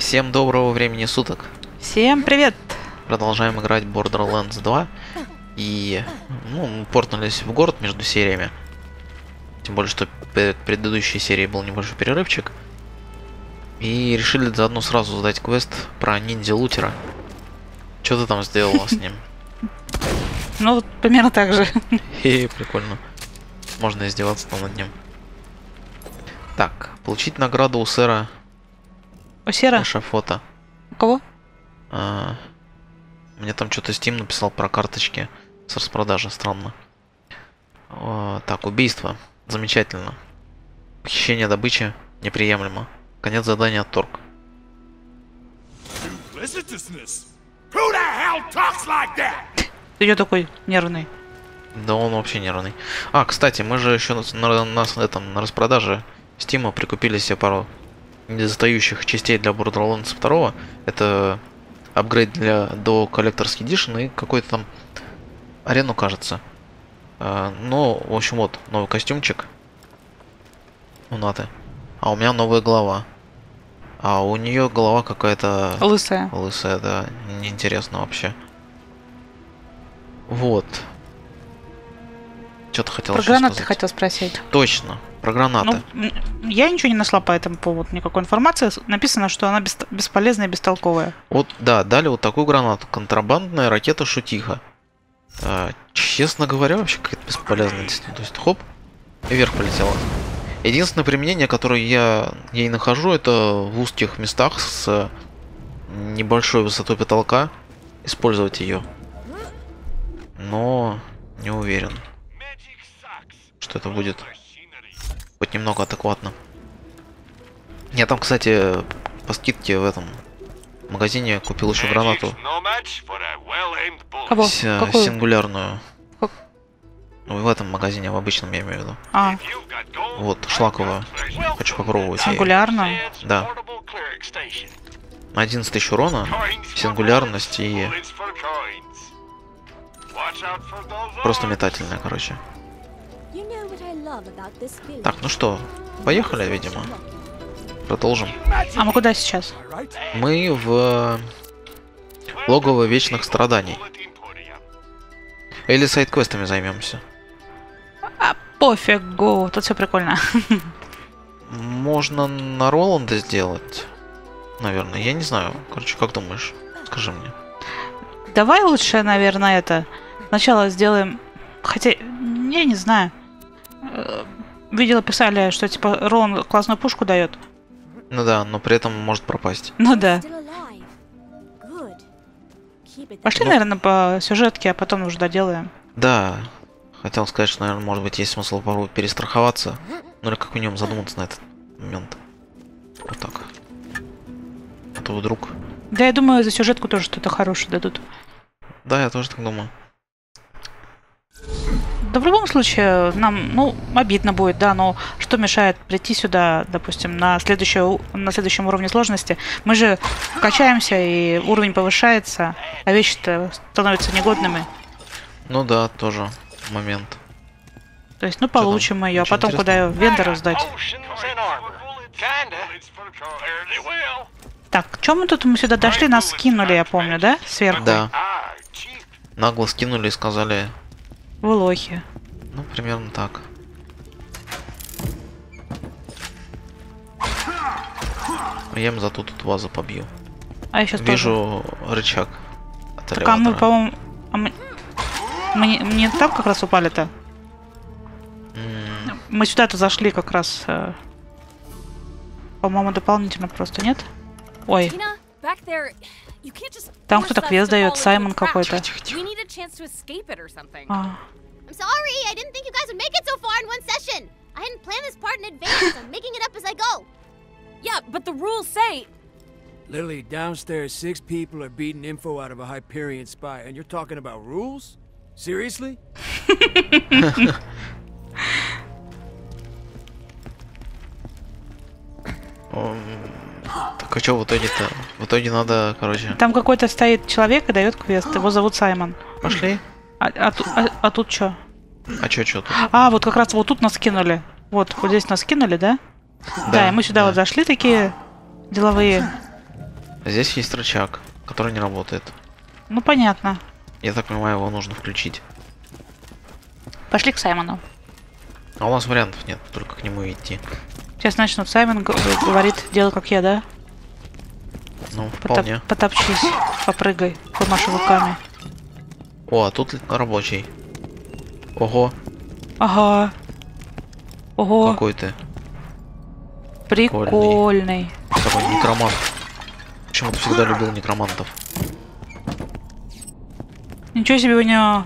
Всем доброго времени суток. Всем привет! Продолжаем играть Borderlands 2. И, мы портнулись в город между сериями. Тем более, что перед предыдущей серией был небольшой перерывчик. И решили заодно сразу задать квест про ниндзя-лутера. Что ты там сделала с ним? Ну, вот примерно так же. Хе, прикольно. Можно издеваться там над ним. Так, получить награду у сэра У Сера? Эшафота. У кого? Мне там что-то Steam написал про карточки с распродажи, странно. Так, убийство. Замечательно. Похищение добычи неприемлемо. Конец задания отторг. Ты такой нервный. Да он вообще нервный. Кстати, мы же еще на распродаже Steam прикупили себе пару недостающих частей для Borderlands 2. Это апгрейд до Collector's Edition и какой-то там арену, кажется. Ну, в общем, вот, новый костюмчик у Наты. А у меня новая голова. А у нее голова какая-то... Лысая. Лысая, да. Неинтересно вообще. Вот. Что-то хотел Про еще гранаты сказать. хотел спросить. Точно, про гранаты. Ну, я ничего не нашла по этому поводу, никакой информации. Написано, что она бесполезная и бестолковая. Вот, да, дали вот такую гранату. Контрабандная ракета Шутиха. Честно говоря, вообще какая-то бесполезная. То есть, хоп, и вверх полетела. Единственное применение, которое я ей нахожу, это в узких местах с небольшой высотой потолка использовать ее. Но не уверен, что это будет хоть немного адекватно. Я там, кстати, по скидке в этом магазине купил еще гранату. Кого? Какую? Сингулярную. В этом магазине, в обычном, я имею в виду. Вот, шлаковую. Хочу попробовать. Сингулярную? Да. 11 тысяч урона, сингулярность и... Просто метательная, короче. Так, ну что, поехали, видимо. Продолжим. А мы куда сейчас? Мы в логово вечных страданий. Или сайд-квестами займемся. Пофигу, тут все прикольно. Можно на Роланда сделать. Наверное, я не знаю. Короче, как думаешь? Скажи мне. Давай лучше, наверное, это. Сначала сделаем... Хотя, я не знаю. Видела, писали, что типа Роланд классную пушку дает. Ну да, но при этом может пропасть. Ну да. Пошли, наверное, по сюжетке, а потом уже доделаем. Да. Хотел сказать, что, наверное, может быть, есть смысл попробовать перестраховаться. Ну или как минимум задуматься на этот момент. Вот так. А то вдруг... Да, я думаю, за сюжетку тоже что-то хорошее дадут. Да, я тоже так думаю. Да в любом случае, нам, обидно будет, да, но что мешает прийти сюда, допустим, на следующем уровне сложности? Мы же качаемся, и уровень повышается, а вещи-то становятся негодными. Ну да, тоже момент. То есть, получим ее, а потом куда ее вендору сдать? Так, что мы сюда дошли, нас скинули, я помню, да, сверху? Да. Нагло скинули и сказали... Вы лохи. Ну, примерно так. Я им зато тут вазу побью. А я сейчас вижу рычаг от так, а мы, по-моему... мы не там как раз упали-то? Мы сюда-то зашли как раз... По-моему, дополнительно просто, нет? Ой. Там кто-то квест дает, Саймон какой-то. I'm sorry, I didn't think you guys would make it so far in one session. I hadn't planned this part in advance. I'm making it up as I go. Yeah, but the rules say... Lily, downstairs 6 people are beating info out of a Hyperion spy, and you're talking about rules? Seriously? Так, а что в итоге-то? В итоге надо, короче... Там какой-то стоит человек и дает квест. Его зовут Саймон. Пошли. А тут что? А чё тут? Вот как раз вот тут нас кинули. Вот здесь нас кинули, да? Да, и мы сюда вот зашли такие деловые. Здесь есть рычаг, который не работает. Ну, понятно. Я так понимаю, его нужно включить. Пошли к Саймону. А у нас вариантов нет, только к нему идти. Сейчас начнут. Саймон говорит, делай как я, да? Ну, вполне. Потопчись, попрыгай, помаши руками. О, а тут рабочий. Ого, Ага. Ого, какой ты. прикольный. Такой некромант. Почему-то всегда любил некромантов. Ничего себе у него.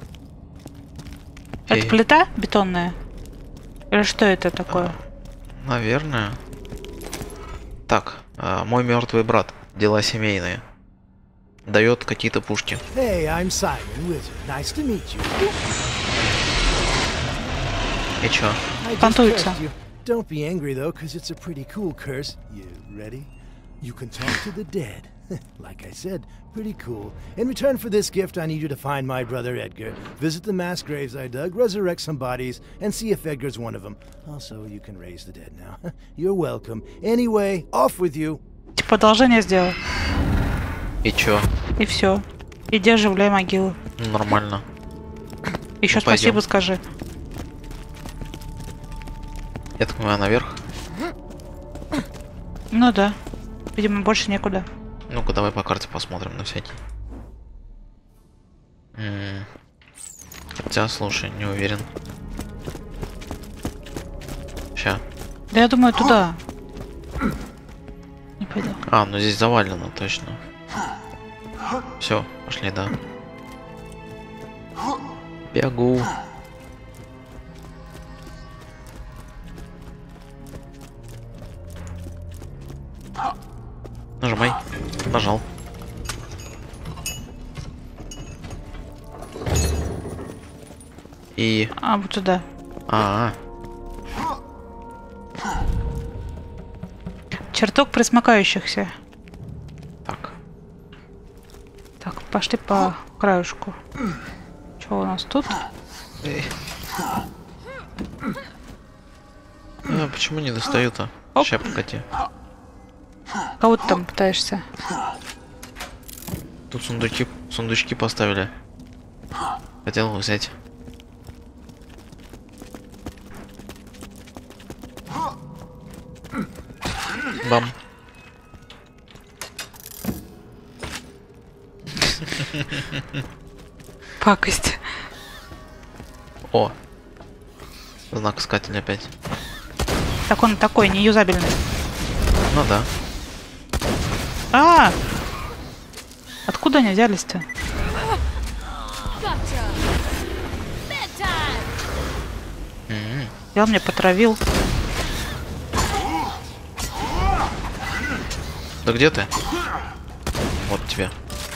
Эй. Это плита бетонная? Или что это такое? Наверное. Так, мой мертвый брат. Дела семейные. Дает какие-то пушки. Hey, I'm Simon, Wizard. Nice to meet you. И чё? I just Понтуется. cursed you. Don't be angry though, because it's a pretty cool curse. You ready? You can talk to the dead. Like I said, pretty cool. In return for this gift, I need you to find my brother Edgar, visit the mass graves I dug, resurrect some bodies, and see if Edgar's one of them. Also, you can raise the dead now. You're welcome. Anyway, off with you. Типа одолжение сделал. И чё? И все. Иди оживляй могилу. Ну, нормально. Еще Ну, пойдем. спасибо скажи. Я так понимаю, наверх. Ну да. Видимо, больше некуда. Ну-ка, давай по карте посмотрим на всякий. Хотя, слушай, не уверен. Ща. Да я думаю, туда. Не пойду. А, ну здесь завалено, точно. Все, пошли, да. Бегу. Нажимай. Нажал. И... А, вот туда. Чертог присмыкающихся. Так. Так, пошли по краюшку. Что у нас тут? Почему не достаю-то? Оп. Ща, погоди. Кого ты там пытаешься? Тут сундучки поставили. Хотел взять. Бам. Пакость. О. Знак искателя опять. Так он такой, неюзабельный. Ну да. А! Откуда они взялись-то? Gotcha. Bedtime. Я мне потравил. Да где ты? Вот тебе.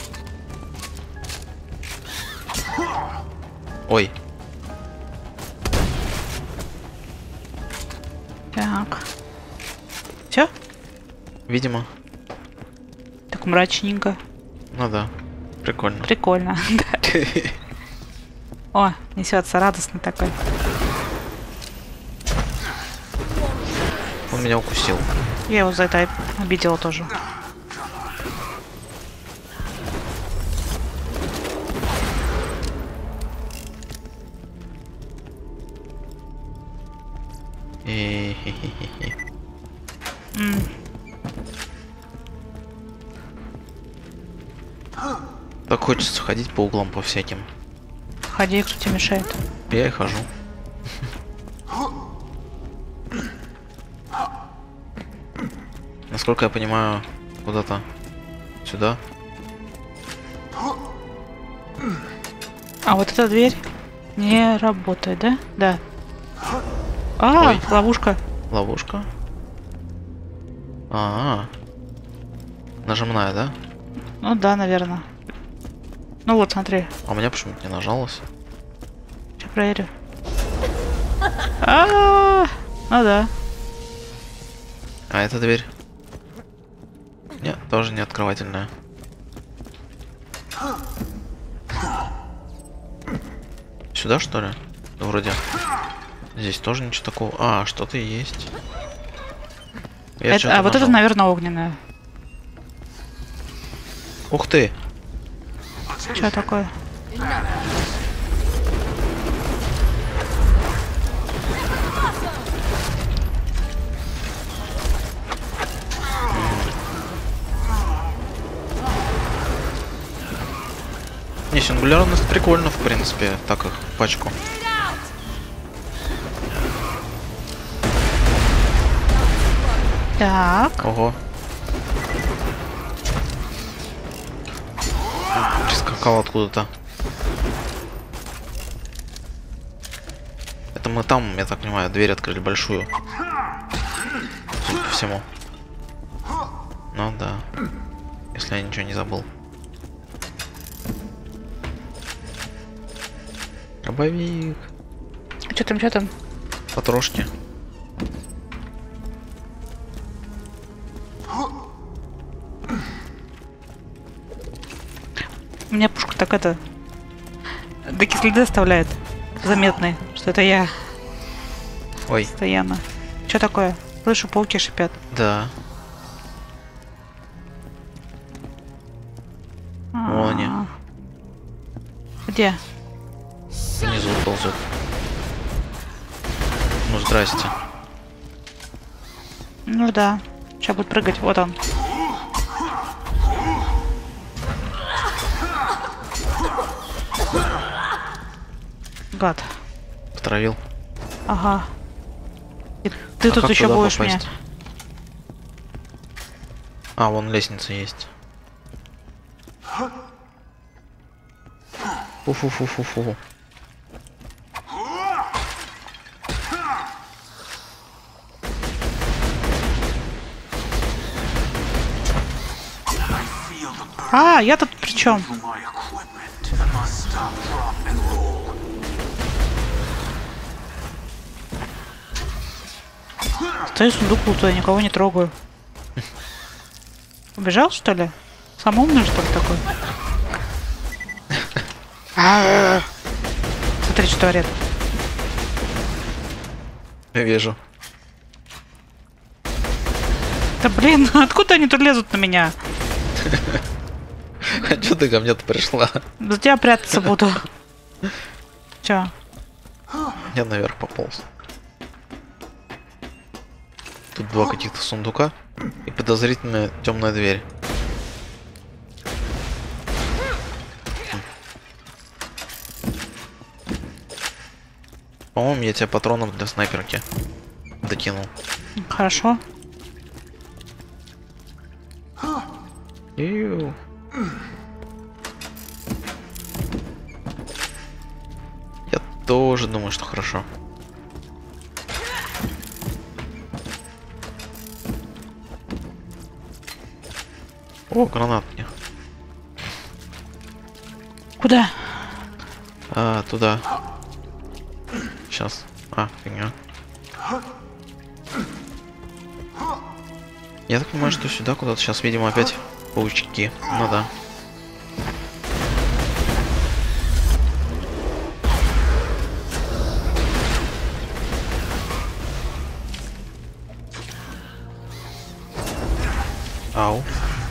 Ой. Так. Все? Видимо. Так мрачненько. Ну да. Прикольно. Прикольно. Да. О, несется радостно такой. Он меня укусил. Я его за это обидела тоже. И-хи-хи-хи. Так хочется ходить по углам по всяким. Ходи, кто тебе мешает. Я и хожу. Насколько я понимаю, куда-то сюда. А вот эта дверь не работает, да? Да. А, Ой. ловушка. Ловушка. Нажимная, да? Ну да, наверное. Ну вот, смотри. А у меня почему-то не нажалось. Сейчас проверю. Ну да. А эта дверь? Нет, тоже не открывательная. Сюда, что ли? Да, вроде. Здесь тоже ничего такого. А, что-то есть. Я Вот что-то это, нажал. наверное, огненная. Ух ты! Что такое? Не, сингулярность прикольно, в принципе, так их в пачку. Так. Ого. Прискакал откуда-то. Это мы там, я так понимаю, дверь открыли большую. Судя по всему. Ну да. Если я ничего не забыл. Дробовик. Что там, что там? Потрошки. У меня пушка так это... Такие следы оставляет. Заметные, что это я Ой, постоянно. Что такое? Слышу, пауки шипят. да. Вон они. Где? Внизу ползут. Ну здрасте. Ну да. Сейчас будет прыгать. Вот он. Гад. Потравил. Ага. И ты А тут как еще туда будешь попасть? мне. А, вон лестница есть. Фу-фу-фу-фу-фу. А, я тут при чем? Стою, сундук лутаю, никого не трогаю. Убежал, что ли? Сам умный, что ли, такой? Смотри, что творит. Я вижу. Да блин, откуда они тут лезут на меня? А чё ты ко мне-то пришла? За тебя прятаться буду. Чё? Я наверх пополз. Тут два каких-то сундука и подозрительная темная дверь. По-моему, я тебе патронов для снайперки докинул. Хорошо. Иу. Я тоже думаю, что хорошо. О, гранат мне. Куда? А, туда. Сейчас. А, фигня. Я так понимаю, что сюда куда-то сейчас, видимо, опять паучки. Ну да. Ау.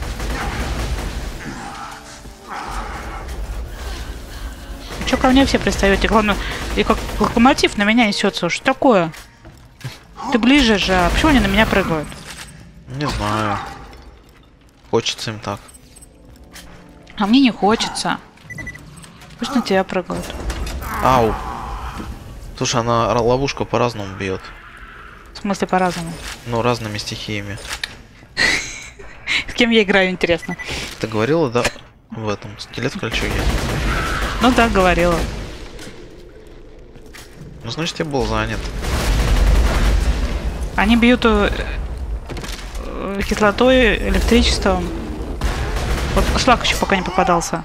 Чё ко мне все пристаете? Главное, и как локомотив на меня несется. Что такое? Ты ближе же, а почему они на меня прыгают? Не знаю. Хочется им так. А мне не хочется. Пусть на тебя прыгают. Ау. Слушай, она ловушку по-разному бьет. В смысле, по-разному. Ну, разными стихиями. С кем я играю, интересно. Ты говорила, да? В этом. Скелет в кольчуге. Ну да, говорила. Ну, значит, я был занят. Они бьют кислотой, электричеством. Вот шлак еще пока не попадался.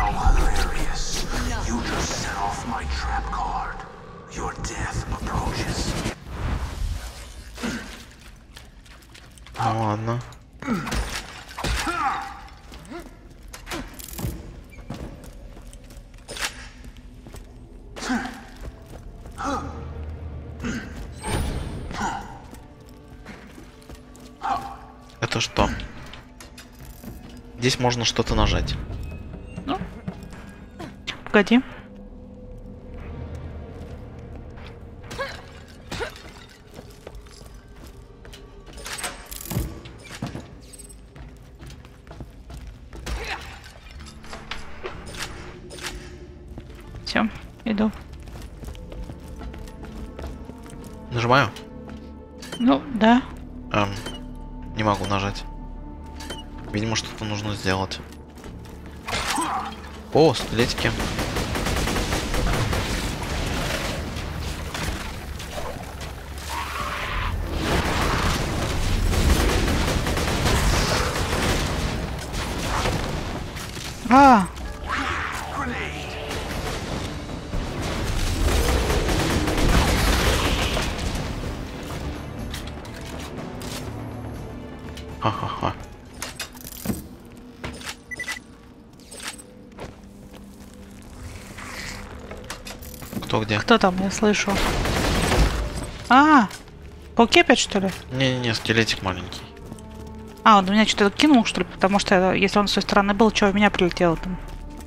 Ну ладно. Это что? здесь можно что-то нажать. Погоди. Все, иду. Нажимаю? Ну, да. Не могу нажать. Видимо, что-то нужно сделать. О, скелетики. А, Ха-ха-ха. Кто где? кто там? Я слышу. А, пауки опять, что ли? Не-не-не, скелетик маленький. А, он меня что-то кинул, что ли? Потому что если он с той стороны был, что у меня прилетело там?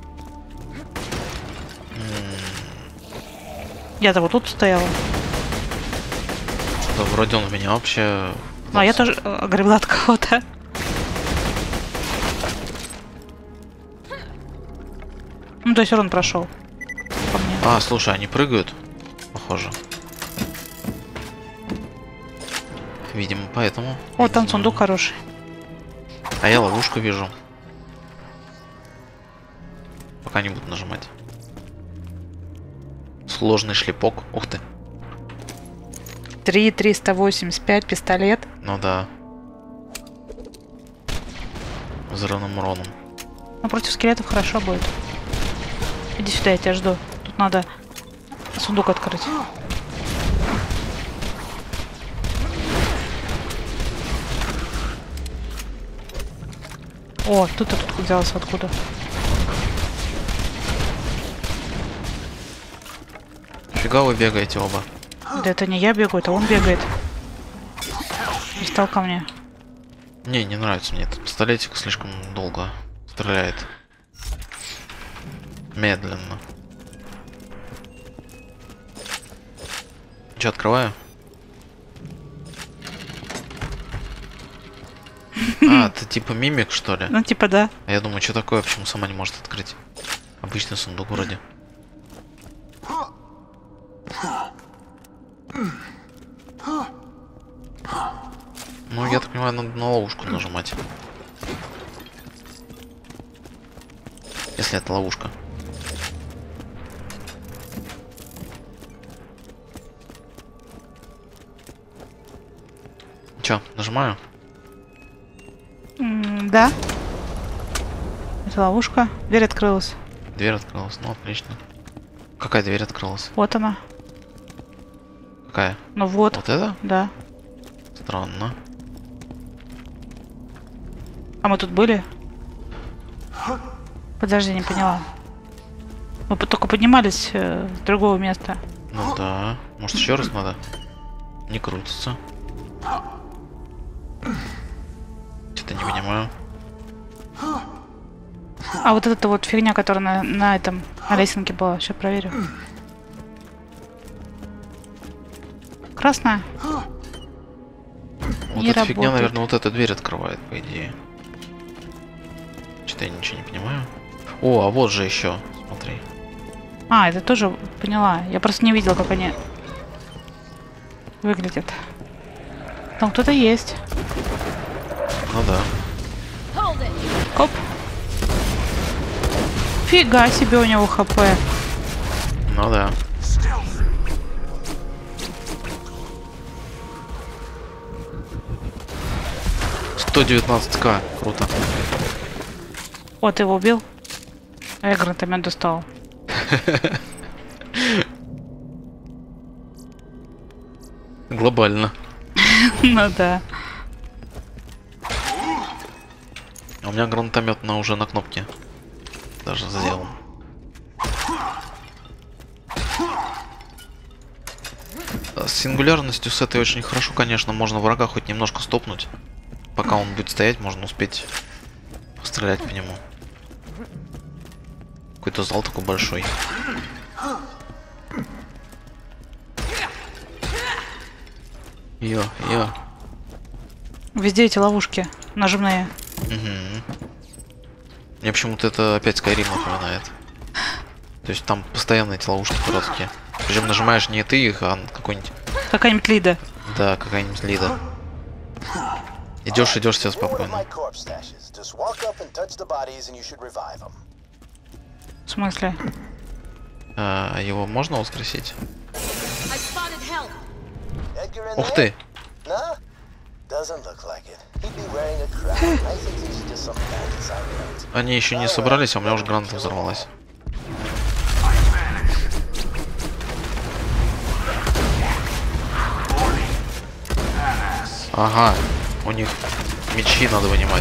Я-то вот тут стояла. Да, вроде он в меня вообще... Ну, а я тоже огребла от кого-то. Ну, то есть он прошел. По мне. А, слушай, они прыгают? Похоже. Видимо, поэтому. О, там сундук хороший. А я ловушку вижу. Пока не буду нажимать. Сложный шлепок. Ух ты. 3,385 пистолет. Ну да. Взрывным уроном. Ну, против скелетов хорошо будет. Иди сюда, я тебя жду. Тут надо сундук открыть. О, тут взялся откуда? Фига вы бегаете оба. Да это не я бегаю, это он бегает. Пристал ко мне. Не нравится мне этот пистолетик, слишком долго стреляет. Медленно. Че, открываю? А, ты типа мимик, что ли? Ну, типа, да. А я думаю, что такое, почему сама не может открыть? Обычный сундук вроде. Ну, я так понимаю, надо на ловушку нажимать. Если это ловушка. Чё, нажимаю? Да. Это ловушка. Дверь открылась. Дверь открылась, ну отлично. Какая дверь открылась? Вот она. Какая? Ну вот. Вот это? Да. Странно. А мы тут были? Подожди, не поняла. Мы только поднимались с другого места. Ну да. Может еще раз надо? Не крутится. Что-то не понимаю. А вот эта вот фигня, которая на этом, на лесенке была. Сейчас проверю. Красная. Вот Не эта фигня, работает. наверное, вот эта дверь открывает, по идее. Что-то я ничего не понимаю. О, а вот же еще. Смотри. А, это тоже поняла. Я просто не видела, как они выглядят. Там кто-то есть. Ну да. Hold it. Оп. Фига себе у него хп. Ну да. $119К. Круто. Вот ты его убил. А я гранатомет достал. Глобально. Ну да. А у меня гранатомет уже на кнопке. Даже сделан. С сингулярностью с этой очень хорошо, конечно. Можно врага хоть немножко стопнуть. Пока он будет стоять, можно успеть стрелять по нему. Какой-то зал такой большой. Йо. Везде эти ловушки нажимные. Угу. Мне почему-то это опять Skyrim напоминает. То есть там постоянно эти ловушки короткие. Причем нажимаешь не ты их, а какой-нибудь... Какая-нибудь лида. Да, какая-нибудь лида. Идешь себе спокойно. В смысле? Его можно воскресить? I spotted help. Ух ты! Они еще не собрались, а у меня уже граната взорвалась. Ага, у них мечи надо вынимать.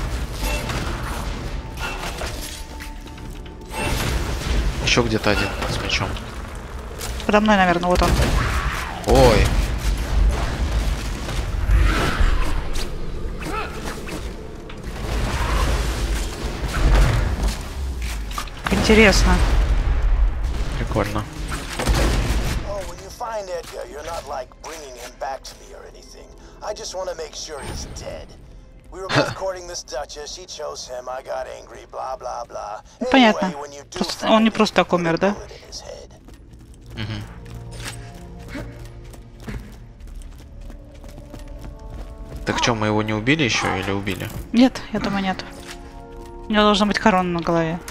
Еще где-то один с мечом. Подо мной, наверное, вот он. Ой. Интересно. Прикольно. I just want to make sure he's dead. We were both courting this Duchess. She chose him. I got angry. Blah blah blah. Понятно. Он не просто так умер, да? Так что, мы его не убили еще или убили? Нет, я думаю, нет. У него должна быть корона на голове.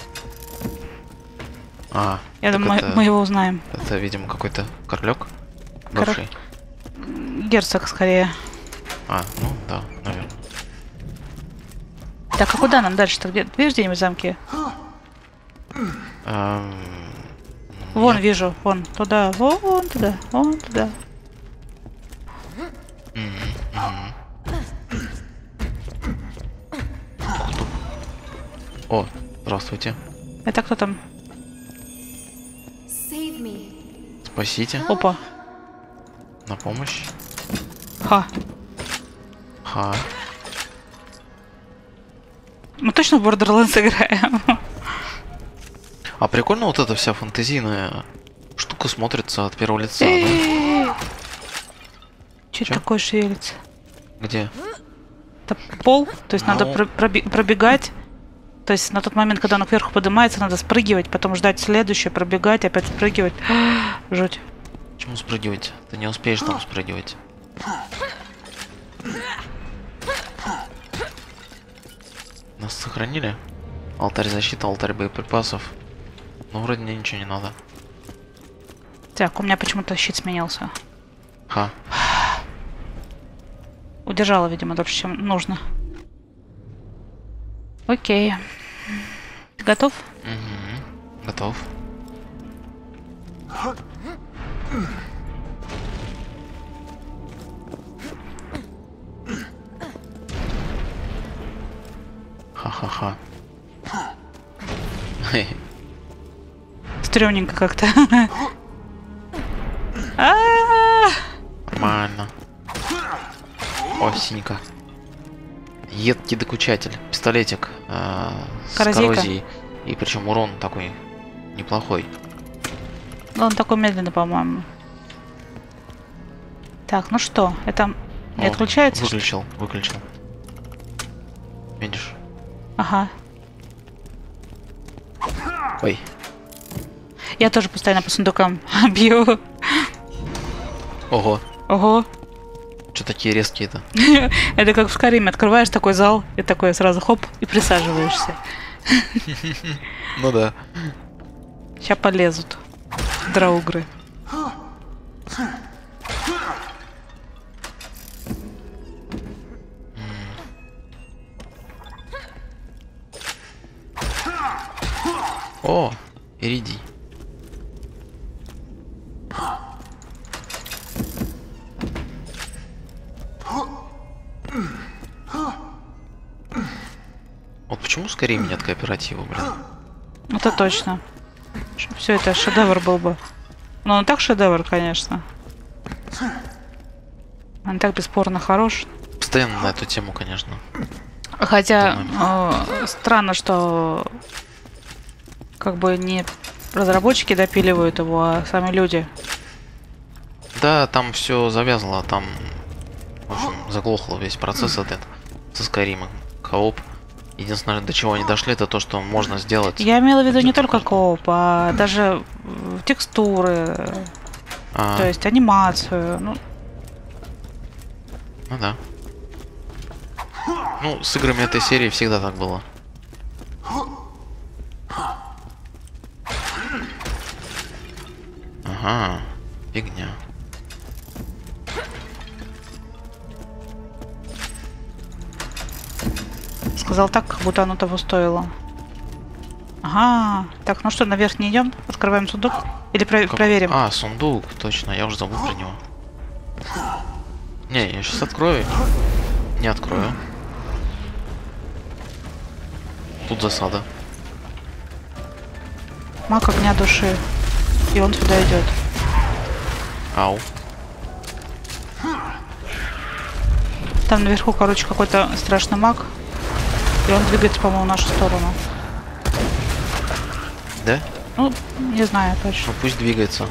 Я думаю, это, мы его узнаем. Это, видимо, какой-то королек бывший. Герцог, скорее. Ну да, наверное. Так, а куда нам дальше-то? Видишь где-нибудь замки? Вон, нет. вижу, вон, туда, вон туда, вон туда. О, здравствуйте. Это кто там? Спасите. Опа. На помощь. Ха. Мы точно в Borderlands играем? А прикольно вот эта вся фантазийная штука смотрится от первого лица, да? Что это такое шевелится? Где? Это пол, то есть надо пробегать. То есть на тот момент, когда он кверху поднимается, надо спрыгивать, потом ждать следующее, пробегать, опять спрыгивать. Жуть. Почему спрыгивать? Ты не успеешь там спрыгивать. Нас сохранили? Алтарь защиты, алтарь боеприпасов. Ну, вроде мне ничего не надо. Так, у меня почему-то щит сменился. Ха. Удержала, видимо, дольше, чем нужно. Окей. Ты готов? Угу. Готов. Ха-ха-ха. Стрёмненько как-то. Нормально. О, синька. Едкий докучатель. Пистолетик с коррозией. И причем урон такой неплохой. Ну, он такой медленный, по-моему. Так, ну что, это не отключается? Выключил. Видишь? Ага. Ой. Я тоже постоянно по сундукам бью. Ого. Ого. Что такие резкие-то? Это как в Skyrim. Открываешь такой зал, и такой сразу хоп, и присаживаешься. Ну да. Сейчас полезут драугры. О, Иридий. Вот почему скорее нет кооператива, блин? Это точно. Все это шедевр был бы. Но он так шедевр, конечно. Он так бесспорно хорош. Постоянно на эту тему, конечно. Хотя странно, что как бы не разработчики допиливают его, а сами люди. Да, там все завязано, там, в общем, заглохло весь процесс этот со Skyrim. Кооп. Единственное, до чего они дошли, это то, что можно сделать. Я имела в виду не только кооп, а даже текстуры, то есть анимацию. Ну да. Ну, с играми этой серии всегда так было. Ага, фигня. Сказал так, как будто оно того стоило. Ага. Так, ну что, наверх не идем? Открываем сундук? Или проверим? А, сундук, точно, я уже забыл про него. Не, я сейчас открою. Не открою. Тут засада. Маг огня души. И он сюда идет. Ау. Там наверху, короче, какой-то страшный маг. И он двигается, по-моему, в нашу сторону. Да? Ну, не знаю точно. Ну пусть двигается.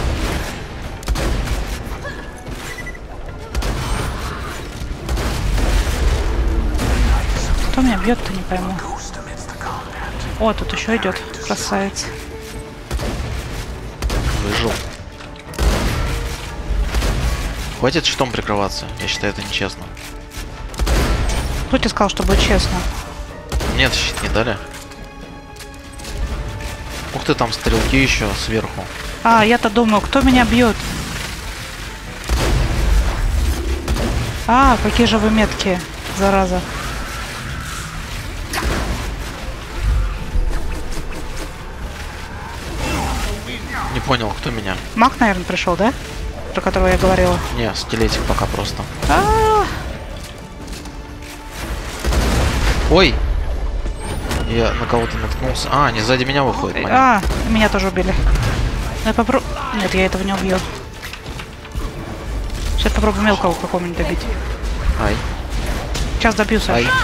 Кто меня бьет-то, не пойму. О, тут еще идет. Красавец. Выжил. Хватит щитом прикрываться. Я считаю, это нечестно. Кто тебе сказал, что будет честно? Нет, щит не дали. Ух ты, там стрелки еще сверху. А, я-то думаю, кто меня бьет? А, какие же вы меткие, зараза. Не понял, кто меня? Маг, наверное, пришел, да? Про которого я говорила. Не, скелетик пока просто. Ой! Я на кого-то наткнулся. А, они сзади меня выходят. Понятно. А, меня тоже убили. Ну, я попробую... Нет, я этого не убью. Сейчас попробую мелкого какого-нибудь добить. Ай. Сейчас добью, Саш. Ай.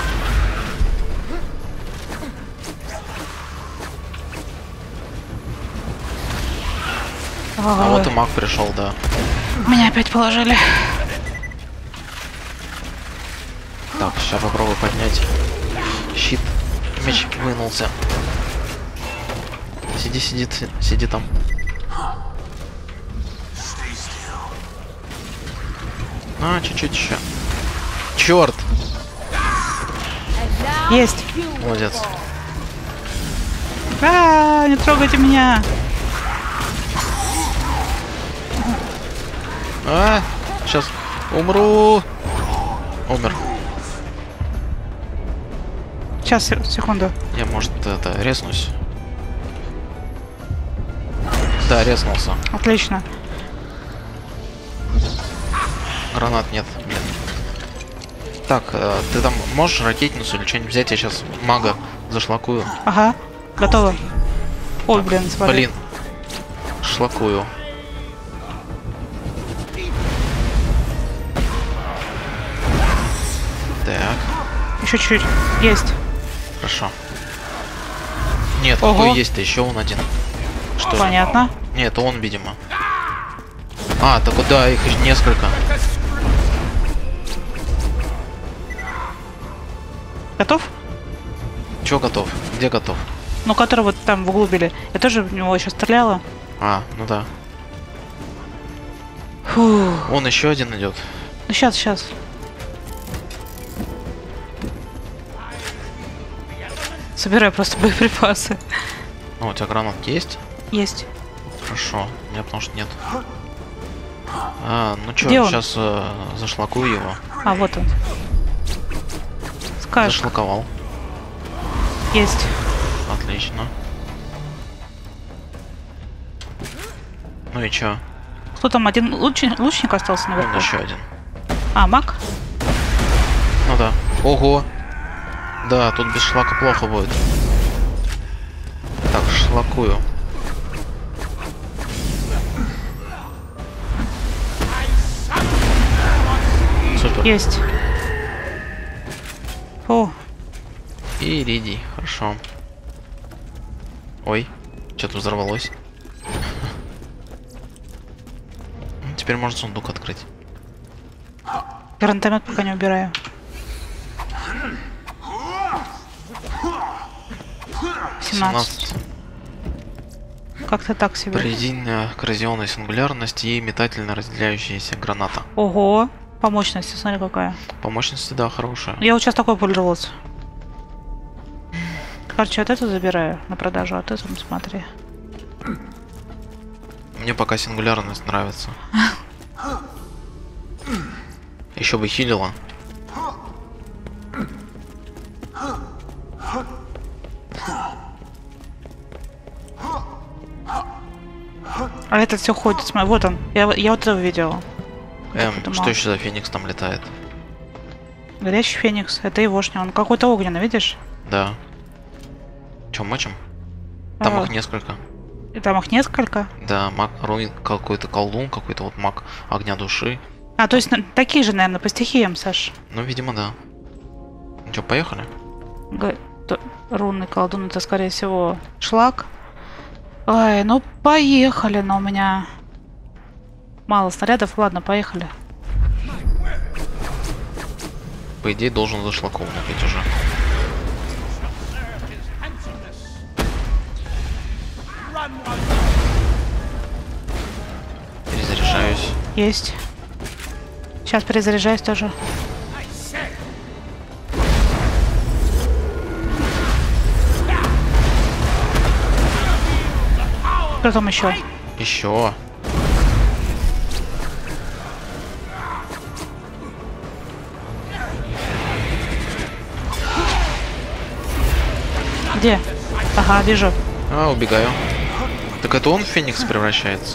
А вот и маг пришел, да. Меня опять положили. Так, сейчас попробую поднять щит. Меч вынулся. Сиди, сиди там. А, чуть-чуть еще. Черт! Есть. Молодец. Не трогайте меня. Сейчас умру. Умер. Сейчас, секунду. Я, может, это, резнусь. Да, резнулся. Отлично. Гранат нет, блин. Так, ты там можешь ракетницу или что-нибудь взять? Я сейчас мага зашлакую. Ага, готово. Ой, блин, смотри. Блин. Шлакую. Так. Еще чуть-чуть. Есть. Хорошо. Нет, Ого. какой есть-то? Еще он один. Что? Понятно. Нет, это он, видимо. А, так вот, да, их несколько. Готов? Чё готов? Где готов? Ну, который вот там в углу били. Я тоже в него еще стреляла. А, ну да. Фу. Он еще один идет. Ну, сейчас. Собираю просто боеприпасы. Ну, у тебя гранатки есть? Есть. Хорошо. У меня потому что нет. А, ну чё, Где он? сейчас зашлакую его. А, вот он. Скажешь. Зашлаковал. Есть. Отлично. Ну и чё? Кто там? Один лучник остался Вон наверху? еще один. А, маг? Ну да. Ого! Да, тут без шлака плохо будет. Так, шлакую. Супер. Есть. О, Иридий, хорошо. Ой, что-то взорвалось. Теперь можно сундук открыть. Гранатомет пока не убираю. Семнадцать. Как-то так себе. Проведение коррозионной сингулярности и метательно разделяющаяся граната. Ого, по мощности, смотри какая. По мощности, да, хорошая. Я вот сейчас такой пользовался. Короче, вот эту забираю на продажу, а ты там смотри. Мне пока сингулярность нравится. Еще бы хилила. А этот все ходит, смотри, вот он. Я вот этого видела. Что еще за феникс там летает? Горячий феникс, это егошня, он какой-то огненный, видишь? Да. Чем мочим? Там А, их несколько. и там их несколько. Да, маг руин, какой-то колдун, какой-то вот маг огня души. А, то есть такие же, наверное, по стихиям, Саш. Ну, видимо, да. Ну что, поехали? Рунный колдун, это, скорее всего, шлак. Ой, ну поехали, но у меня мало снарядов. Ладно, поехали. По идее, должен за шлаком быть уже. Перезаряжаюсь. Есть. Сейчас перезаряжаюсь тоже. Кто там еще? Еще. Где? Ага, вижу. А, убегаю. Так это он в феникс превращается?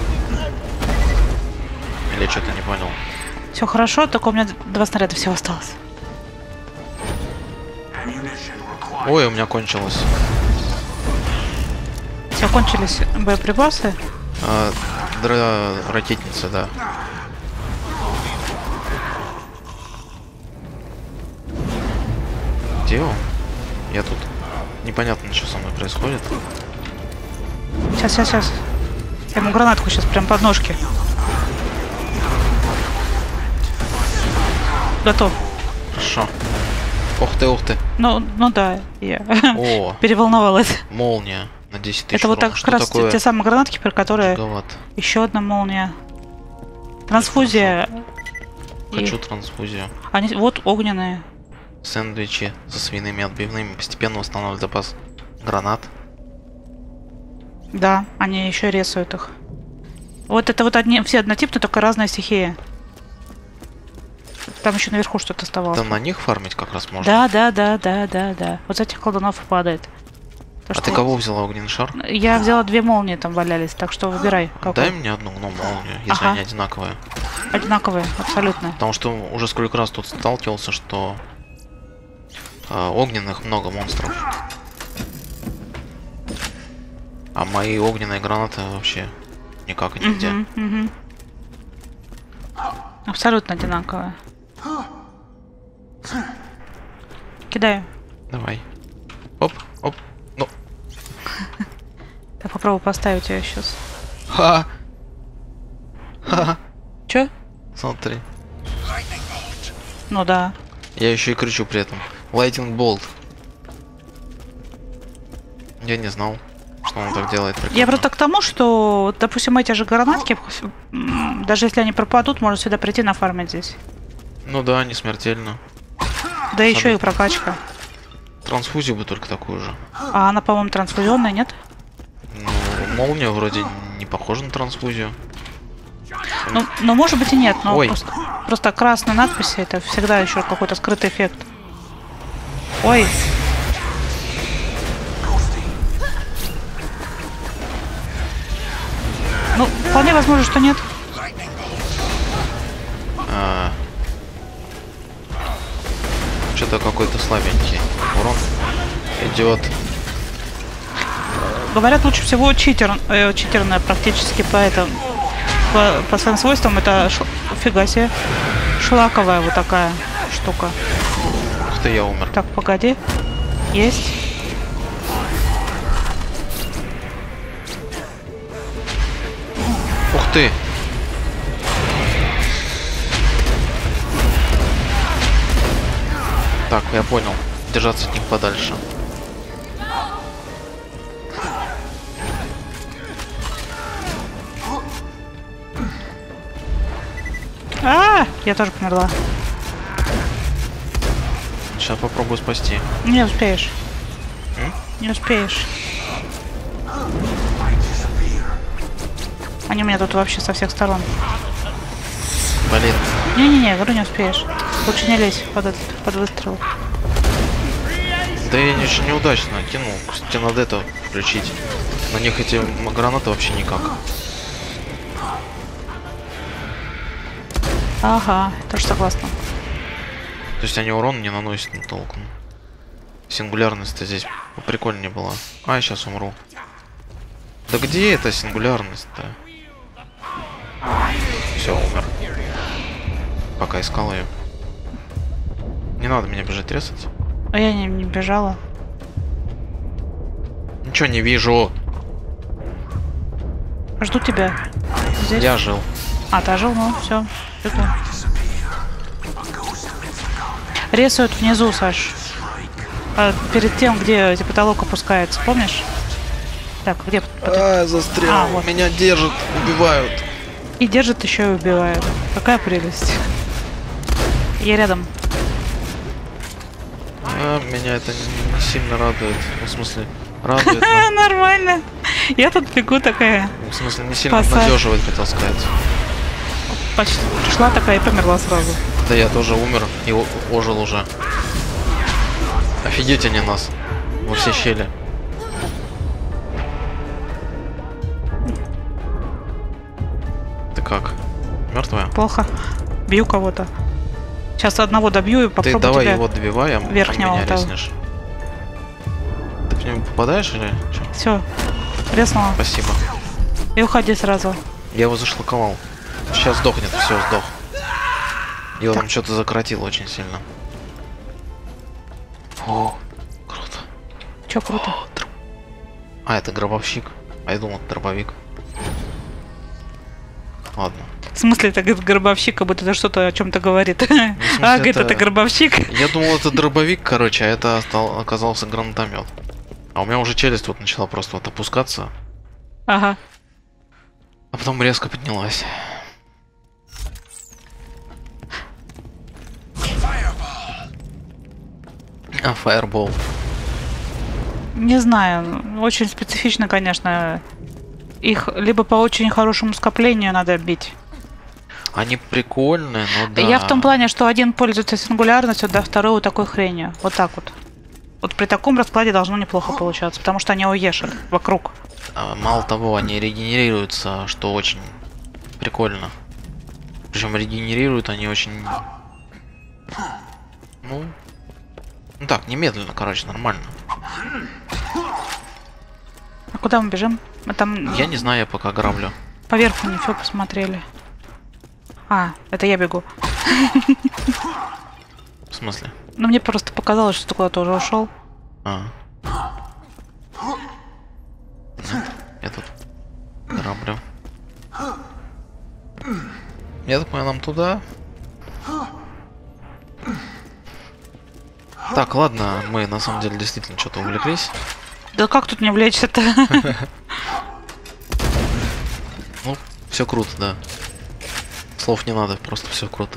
Или я что-то не понял? Все хорошо, только у меня 2 снаряда всего осталось. Ой, у меня кончилось. Все, кончились боеприпасы. Ракетница, да. Где он? Я тут. Непонятно, что со мной происходит. Сейчас. Я ему гранатку сейчас прям под ножки. Готов. Хорошо. Ух ты. Ну да, я О, переволновалась. молния на 10 тысяч. Это вот так, как раз те самые гранатки, про которые Гигаватт. еще одна молния. Трансфузия. Хочу И трансфузию. они вот огненные. Сэндвичи со свиными отбивными постепенно восстанавливают запас гранат. Да, они еще рисуют их. Вот это вот одни, все однотипные, только разные стихии. Там еще наверху что-то оставалось. Там на них фармить как раз можно. Да. Вот с этих колдунов и падает. То, А что ты кого взяла, огненный шар? Я взяла 2 молнии, там валялись, так что выбирай. Какую. Дай мне одну молнию, если Ага. они одинаковые. Одинаковые, абсолютно. Потому что уже сколько раз тут сталкивался, что огненных много монстров. А мои огненные гранаты вообще никак и нигде. Мгм. Абсолютно одинаковые. Кидаю. Давай. Оп. Ну. Так, попробую поставить ее сейчас. Ха. Че? Смотри. Ну да. Я еще и кричу при этом. Lightning Bolt. Я не знал, что он так делает. Прикольно. Я просто к тому, что, допустим, эти же гранатки, даже если они пропадут, можно сюда прийти нафармить здесь. Ну да, не смертельно. Да еще и прокачка. Трансфузию бы только такую же. А она, по-моему, трансфузионная, нет? Ну, молния вроде не похожа на трансфузию. Ну, может быть и нет, но Ой. просто красные надписи, это всегда еще какой-то скрытый эффект. Ой. Ну, вполне возможно, что нет. Что-то какой-то слабенький урон. Идет. Говорят, лучше всего читерная практически, поэтому по своим свойствам это фига себе. Шлаковая вот такая штука. Ух ты, я умер. Так, погоди. Есть. Ух ты! Так, я понял. Держаться от них подальше. Я тоже померла. Сейчас попробую спасти. Не успеешь. Не успеешь. Они у меня тут вообще со всех сторон. Блин. Не-не-не, говорю, не успеешь. Лучше не лезь под выстрел. Да я очень неудачно кинул. Кстати, надо это включить. На них эти гранаты вообще никак. Ага, тоже согласна. То есть они урон не наносят ни толком. Сингулярность-то здесь прикольнее была. А, я сейчас умру. Да где эта сингулярность-то? Все, умер. Пока искал ее. Не надо меня бежать резать. А я не бежала. Ничего не вижу. Жду тебя. Здесь? Я жил. А, ты жил, ну все. Рисуют внизу, Саш. Перед тем, где потолок опускается, помнишь? Так, где А, застрял. Вот. Меня держат, убивают. И держат еще и убивают. Какая прелесть. Я рядом. А, меня это не сильно радует. Ну, в смысле, радует, но... Нормально. Я тут бегу такая. В смысле, не сильно Спасать. обнадеживает, хотел сказать. Почти пришла такая и померла сразу. Да я тоже умер и ожил уже. Офигеть они нас. Во все щели. Ты как? Мертвая? Плохо. Бью кого-то. Сейчас одного добью и Ты попробую давай тебя. его добивай, а верхнего меня вот того. резнешь. Ты в него попадаешь или что? Все. Резнула. Спасибо. И уходи сразу. Я его зашлаковал. Сейчас сдохнет, все, сдох. Его там что-то закоротило очень сильно. О, круто. Че круто? А, это гробовщик. А я думал, это дробовик. Ладно. В смысле, это гробовщик, как будто это что-то о чем-то говорит. смысле, А, говорит, это- это гробовщик. Я думал, это дробовик, короче, а это оказался гранатомет. А у меня уже челюсть вот начала просто вот опускаться, Ага. а потом резко поднялась. А, фаербол. Не знаю. Очень специфично, конечно. Их либо по очень хорошему скоплению надо бить. Они прикольные, но да. Я в том плане, что один пользуется сингулярностью, да, второй вот такой хренью. Вот так вот. Вот при таком раскладе должно неплохо получаться, потому что они уешат вокруг. А, мало того, они регенерируются, что очень прикольно. Причем регенерируют они очень... Ну так, немедленно, короче, нормально. А куда мы бежим? Мы там Я не знаю, я пока граблю. поверху ничего посмотрели. А, это я бегу. В смысле? Ну, мне просто показалось, что ты куда-то уже ушел. А. Нет, я тут граблю. Я так понял, нам туда. Так, ладно, мы на самом деле действительно что-то увлеклись. Да как тут не влечься-то? Ну, все круто, да. Слов не надо, просто все круто.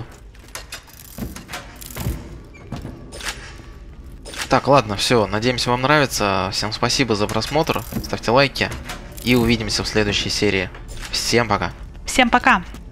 Так, ладно, все. Надеемся, вам нравится. Всем спасибо за просмотр. Ставьте лайки. И увидимся в следующей серии. Всем пока. Всем пока!